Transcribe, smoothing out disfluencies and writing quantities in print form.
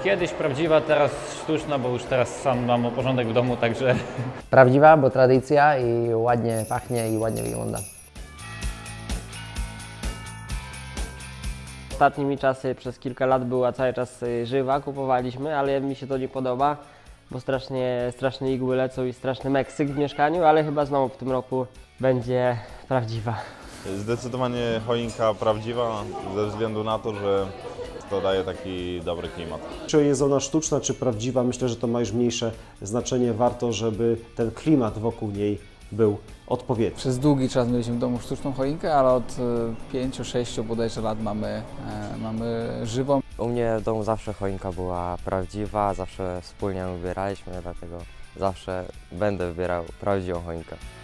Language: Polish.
Kiedyś prawdziwa, teraz sztuczna, bo już teraz sam mam porządek w domu, także... Prawdziwa, bo tradycja i ładnie pachnie i ładnie wygląda. Ostatnimi czasy przez kilka lat była cały czas żywa, kupowaliśmy, ale mi się to nie podoba, bo strasznie igły lecą i straszny Meksyk w mieszkaniu, ale chyba znowu w tym roku będzie prawdziwa. Zdecydowanie choinka prawdziwa, ze względu na to, że to daje taki dobry klimat. Czy jest ona sztuczna, czy prawdziwa, myślę, że to ma już mniejsze znaczenie. Warto, żeby ten klimat wokół niej był odpowiedni. Przez długi czas mieliśmy w domu sztuczną choinkę, ale od 5-6 bodajże lat mamy żywą. U mnie w domu zawsze choinka była prawdziwa, zawsze wspólnie ją wybieraliśmy, dlatego zawsze będę wybierał prawdziwą choinkę.